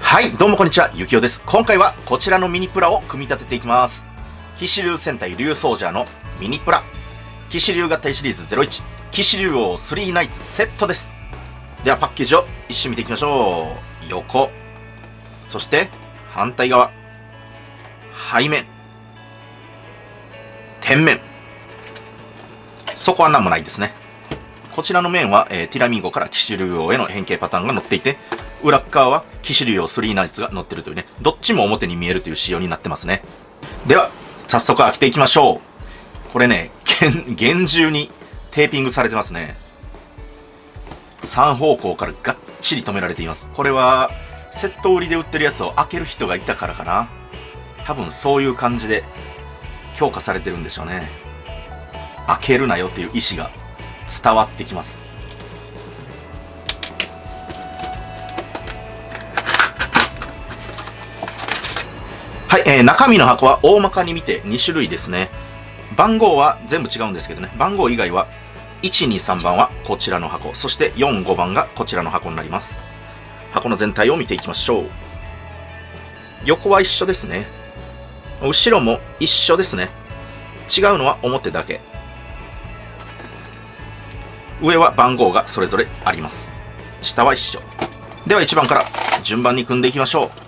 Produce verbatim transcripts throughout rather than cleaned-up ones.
はい、どうもこんにちは、ゆきおです。今回はこちらのミニプラを組み立てていきます。騎士流戦隊竜ソージャーのミニプラ。騎士流合体シリーズゼロイチ、騎士流王スリーナイツセットです。ではパッケージを一緒に見ていきましょう。横。そして、反対側。背面。天面。底は何もないですね。こちらの面は、えー、ティラミーゴから騎士流王への変形パターンが載っていて、裏側は騎士流王スリーナイツが載ってるというね、どっちも表に見えるという仕様になってますね。では、早速開けていきましょう。これね、厳重にテーピングされてますね。さん方向からがっちり止められています。これは、セット売りで売ってるやつを開ける人がいたからかな。多分そういう感じで強化されてるんでしょうね。開けるなよっていう意思が伝わってきます。はい、えー、中身の箱は大まかに見てに種類ですね。番号は全部違うんですけどね、番号以外はいち、に、さんばんはこちらの箱、そしてよん、ごばんがこちらの箱になります。箱の全体を見ていきましょう。横は一緒ですね。後ろも一緒ですね。違うのは表だけ。上は番号がそれぞれあります。下は一緒。ではいちばんから順番に組んでいきましょう。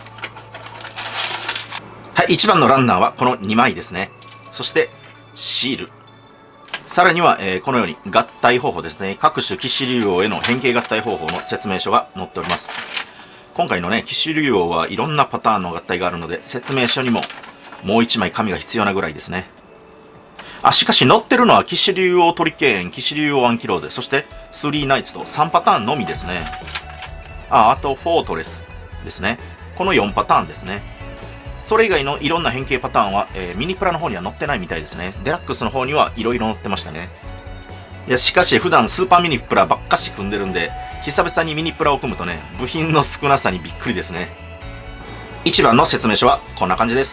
はい、いちばんのランナーはこのにまいですね。そしてシール。さらには、えー、このように合体方法ですね。各種騎士流王への変形合体方法の説明書が載っております。今回のね、騎士流王はいろんなパターンの合体があるので、説明書にももういちまい紙が必要なぐらいですね。あ、しかし載ってるのは騎士流王トリケーン、騎士流王アンキローゼ、そしてスリーナイツとさんパターンのみですね。あ、あとフォートレスですね。このよんパターンですね。それ以外のいろんな変形パターンは、えー、ミニプラの方には載ってないみたいですね。デラックスの方にはいろいろ載ってましたね。いや、しかし普段スーパーミニプラばっかし組んでるんで、久々にミニプラを組むとね、部品の少なさにびっくりですね。いちばんの説明書はこんな感じです。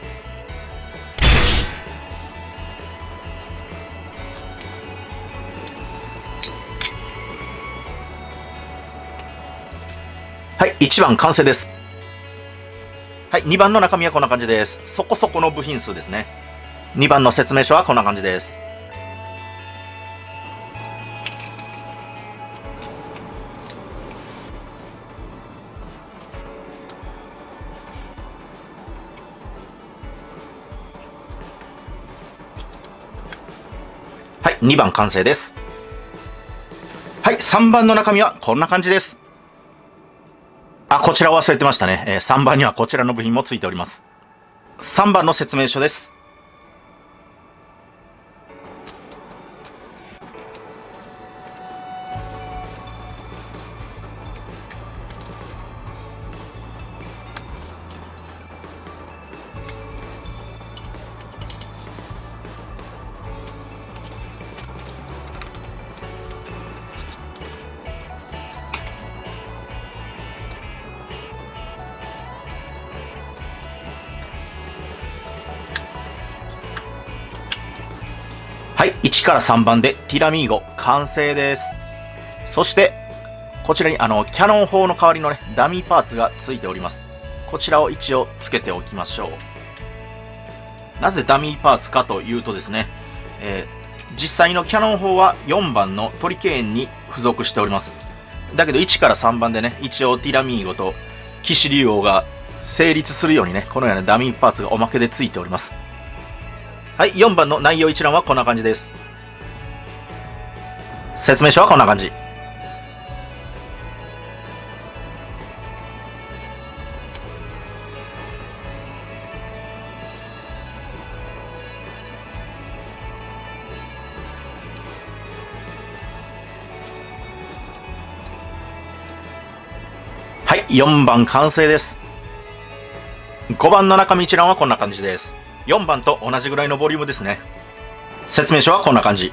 はい、いちばん完成です。はい、にばんの中身はこんな感じです。そこそこの部品数ですね。にばんの説明書はこんな感じです。はい、にばん完成です。はい、さんばんの中身はこんな感じです。あ、こちらを忘れてましたね。えー、さんばんにはこちらの部品もついております。さんばんの説明書です。はい、いちからさんばんでティラミーゴ完成です。そして、こちらにあの、キャノン砲の代わりのね、ダミーパーツがついております。こちらを一応つけておきましょう。なぜダミーパーツかというとですね、えー、実際のキャノン砲はよんばんのトリケーンに付属しております。だけどいちからさんばんでね、一応ティラミーゴと騎士竜王が成立するようにね、このようなダミーパーツがおまけでついております。はい、よんばんの内容一覧はこんな感じです。説明書はこんな感じ。はい、よんばん完成です。ごばんの中身一覧はこんな感じです。よんばんと同じぐらいのボリュームですね。説明書はこんな感じ。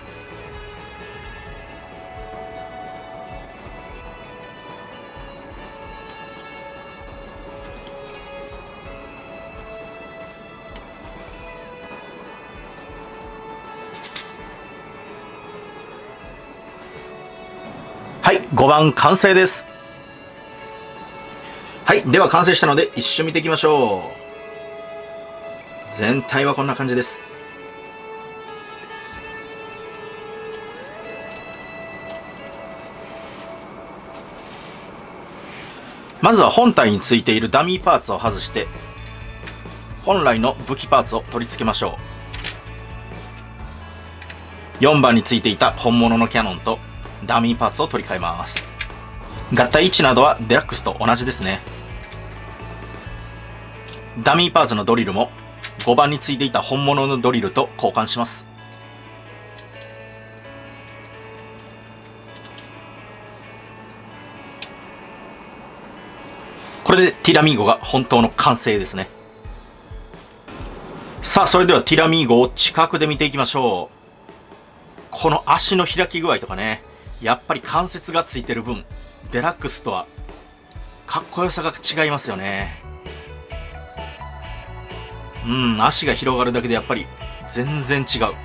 はい、ごばん完成です。 はい。では完成したので一緒見ていきましょう。全体はこんな感じです。まずは本体についているダミーパーツを外して、本来の武器パーツを取り付けましょう。よんばんについていた本物のキャノンとダミーパーツを取り替えます。合体位置などはデラックスと同じですね。ダミーパーツのドリルもごばんについていた本物のドリルと交換します。これでティラミーゴが本当の完成ですね。さあ、それではティラミーゴを近くで見ていきましょう。この足の開き具合とかね、やっぱり関節がついてる分、デラックスとはかっこよさが違いますよね。うん、足が広がるだけでやっぱり全然違う。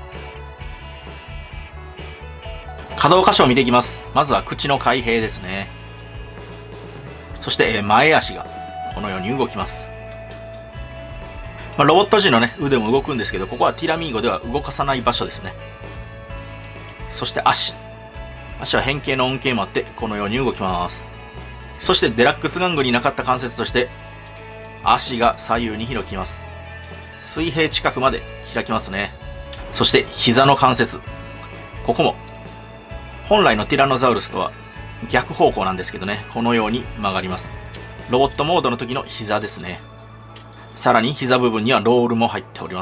可動箇所を見ていきます。まずは口の開閉ですね。そして前足がこのように動きます。まあ、ロボット時のね、腕も動くんですけど、ここはティラミーゴでは動かさない場所ですね。そして足。足は変形の恩恵もあって、このように動きます。そしてデラックス玩具になかった関節として、足が左右に開きます。水平近くまで開きますね。そして膝の関節。ここも、本来のティラノザウルスとは逆方向なんですけどね、このように曲がります。ロボットモードの時の膝ですね。さらに膝部分にはロールも入っております。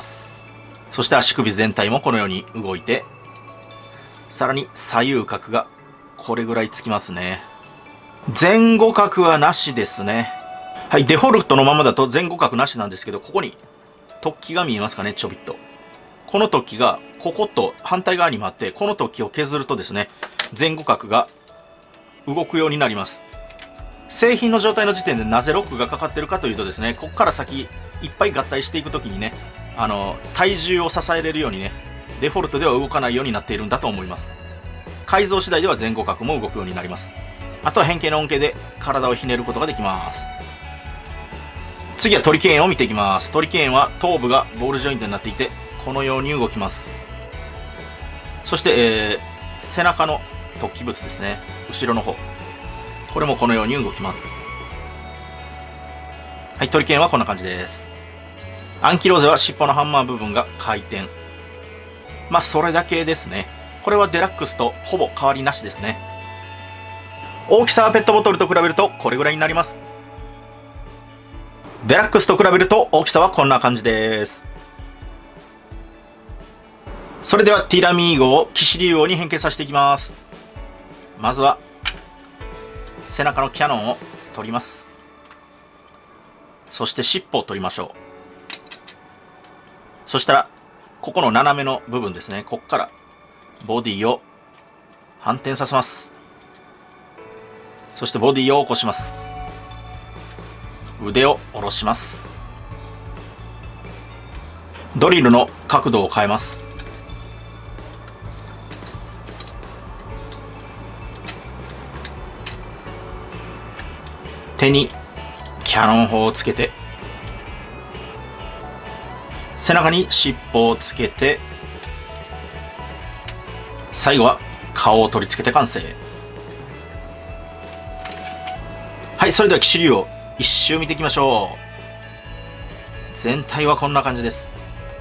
そして足首全体もこのように動いて、さらに左右角がこれぐらいつきますね。前後角はなしですね。はい、デフォルトのままだと前後角なしなんですけど、ここに突起が見えますかね、ちょびっと。この突起がここと反対側にもあって、この突起を削るとですね、前後角が動くようになります。製品の状態の時点でなぜロックがかかってるかというとですね、ここから先いっぱい合体していくときにね、あの、体重を支えれるようにね、デフォルトでは動かないようになっているんだと思います。改造次第では前後角も動くようになります。あとは変形の恩恵で体をひねることができます。次はトリケーンを見ていきます。トリケーンは頭部がボールジョイントになっていて、このように動きます。そして、えー、背中の突起物ですね。後ろの方。これもこのように動きます。はい、トリケーンはこんな感じです。アンキローゼは尻尾のハンマー部分が回転。まあ、それだけですね。これはデラックスとほぼ変わりなしですね。大きさはペットボトルと比べるとこれぐらいになります。デラックスと比べると大きさはこんな感じです。それではティラミーゴを騎士竜王に変形させていきます。まずは背中のキャノンを取ります。そして尻尾を取りましょう。そしたらここの斜めの部分ですね、ここからボディを反転させます。そしてボディを起こします。腕を下ろします。ドリルの角度を変えます。手にキャノン砲をつけて、背中に尻尾をつけて、最後は顔を取り付けて完成。はい、それでは騎士竜を一周見ていきましょう。全体はこんな感じです。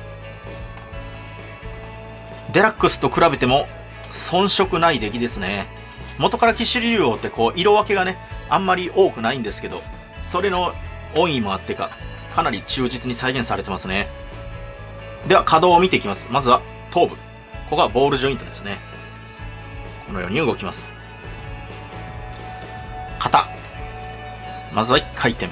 デラックスと比べても遜色ない出来ですね。元から騎士竜王ってこう色分けがねあんまり多くないんですけど、それの恩義もあってかかなり忠実に再現されてますね。では可動を見ていきます。まずは頭部、ここがボールジョイントですね。このように動きます。肩、まずはいっかい転。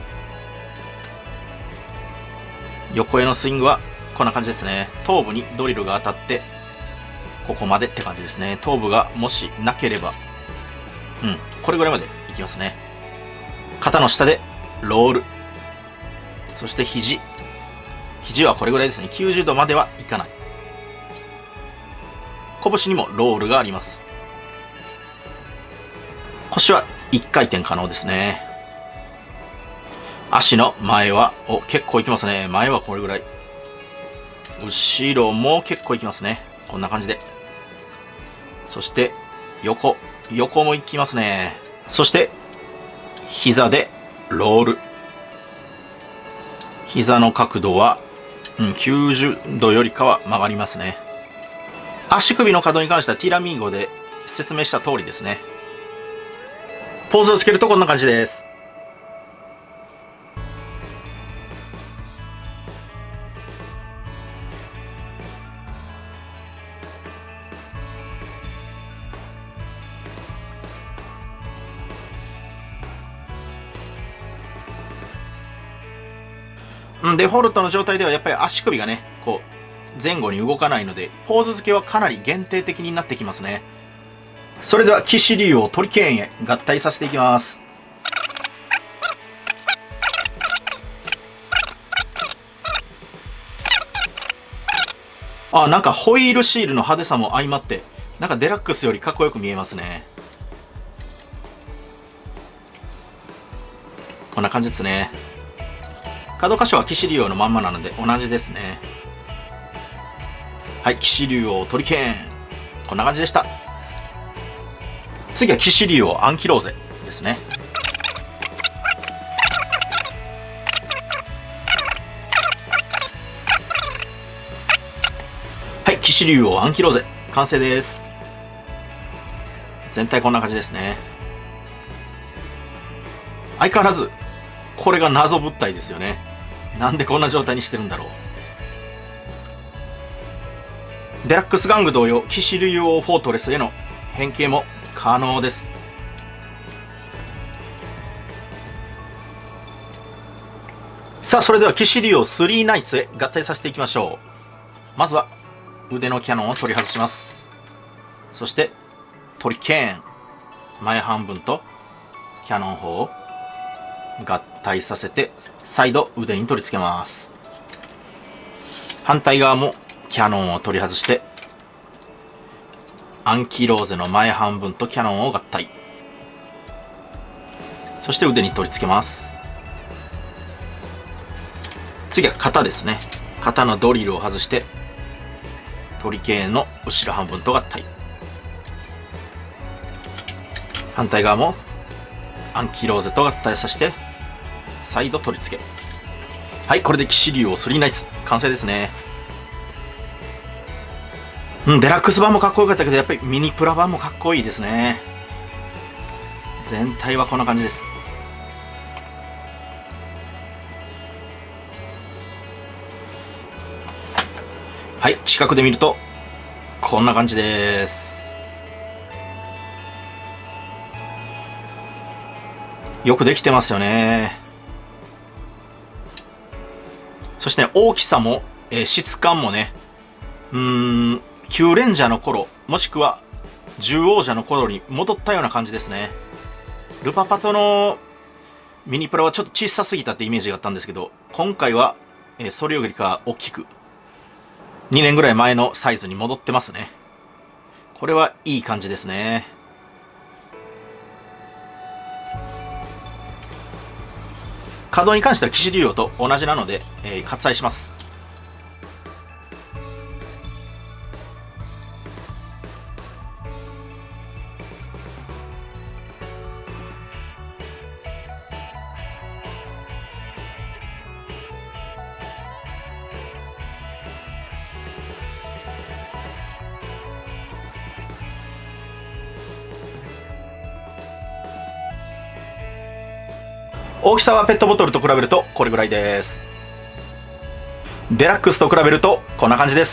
横へのスイングはこんな感じですね。頭部にドリルが当たってここまでって感じですね。頭部がもしなければ、うん、これぐらいまでいきますね。肩の下でロール。そして肘。肘はこれぐらいですね。きゅうじゅうどまではいかない。拳にもロールがあります。腰はいっかい転可能ですね。 足の前は、お、結構いきますね。前はこれぐらい。後ろも結構いきますね。こんな感じで。そして、横。横もいきますね。そして、膝でロール。膝の角度は、うん、きゅうじゅうどよりかは曲がりますね。足首の可動に関してはティラミーゴで説明した通りですね。ポーズをつけるとこんな感じです。デフォルトの状態ではやっぱり足首がね、こう、前後に動かないので、ポーズ付けはかなり限定的になってきますね。それでは、騎士竜王トリケーンへ合体させていきます。あ、なんかホイールシールの派手さも相まって、なんかデラックスよりかっこよく見えますね。こんな感じですね。角箇所は騎士竜王のまんまなので同じですね。はい、騎士竜王トリケーン。こんな感じでした。次は騎士竜王アンキローゼですね。はい、騎士竜王アンキローゼ。完成です。全体こんな感じですね。相変わらず、これが謎物体ですよね。なんでこんな状態にしてるんだろう。デラックス玩具同様、騎士竜王フォートレスへの変形も可能です。さあ、それでは騎士竜王スリーナイツへ合体させていきましょう。まずは、腕のキャノンを取り外します。そして、トリケーン。前半分と、キャノン砲を合体させて、再度腕に取り付けます。反対側もキャノンを取り外して、アンキローゼの前半分とキャノンを合体。そして腕に取り付けます。次は肩ですね。肩のドリルを外して、トリケーンの後ろ半分と合体。反対側もアンキローゼと合体させて、再度取り付け。はい、これで騎士竜王スリーナイツ完成ですね。うん、デラックス版もかっこよかったけど、やっぱりミニプラ版もかっこいいですね。全体はこんな感じです。はい、近くで見るとこんな感じです。よくできてますよね。そして、ね、大きさも、えー、質感もね、うーん、キューレンジャーの頃、もしくは獣王者の頃に戻ったような感じですね。ルパパトのミニプラはちょっと小さすぎたってイメージがあったんですけど、今回は、えー、それよりか大きく、にねんぐらい前のサイズに戻ってますね。これはいい感じですね。稼働に関しては騎士竜王と同じなので、えー、割愛します。大きさはペットボトルと比べるとこれぐらいです。デラックスと比べるとこんな感じです。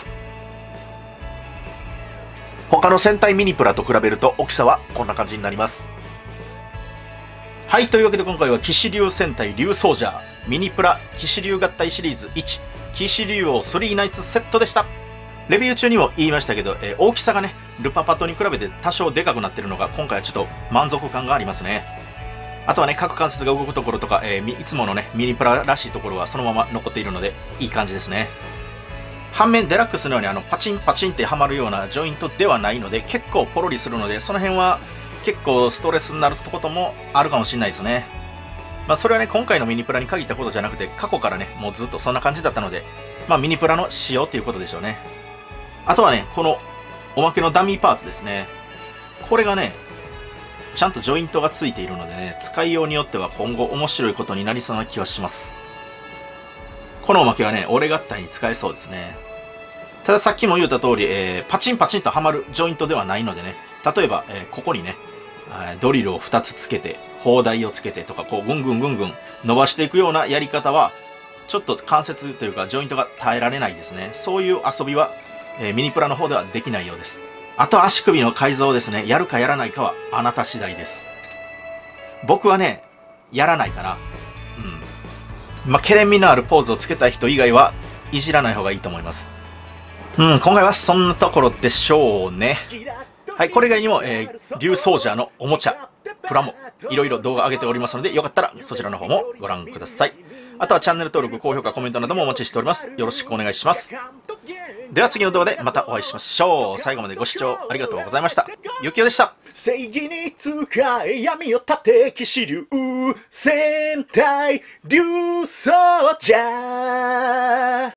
他の戦隊ミニプラと比べると大きさはこんな感じになります。はい、というわけで今回は騎士竜戦隊竜ソージャーミニプラ騎士竜合体シリーズいち騎士竜王スリーナイツセットでした。レビュー中にも言いましたけど、えー、大きさがねルパパトに比べて多少でかくなってるのが今回はちょっと満足感がありますね。あとはね、各関節が動くところとか、えー、いつものね、ミニプラらしいところはそのまま残っているので、いい感じですね。反面、デラックスのようにあのパチンパチンってはまるようなジョイントではないので、結構ポロリするので、その辺は結構ストレスになることもあるかもしれないですね。 まあそれはね、今回のミニプラに限ったことじゃなくて、過去からね、もうずっとそんな感じだったので、まあミニプラの仕様っていうことでしょうね。あとはね、このおまけのダミーパーツですね。これがね、ちゃんとジョイントがついているのでね、使いようによっては今後面白いことになりそうな気はします。このおまけはね、俺合体に使えそうですね。たださっきも言った通り、えー、パチンパチンとはまるジョイントではないのでね、例えば、えー、ここにね、ドリルをふたつつけて、砲台をつけてとか、こう、ぐんぐんぐんぐん伸ばしていくようなやり方は、ちょっと関節というか、ジョイントが耐えられないですね。そういう遊びは、えー、ミニプラの方ではできないようです。あと足首の改造ですね。やるかやらないかはあなた次第です。僕はね、やらないかな。うん。まあ、ケレン味のあるポーズをつけたい人以外はいじらない方がいいと思います。うん、今回はそんなところでしょうね。はい、これ以外にも、えー、竜ソージャーのおもちゃ、プラモ、いろいろ動画上げておりますので、よかったらそちらの方もご覧ください。あとはチャンネル登録、高評価、コメントなどもお待ちしております。よろしくお願いします。では次の動画でまたお会いしましょう。最後までご視聴ありがとうございました。ゆきおでした。 正義に使え闇を立て騎士流戦隊竜ソージャー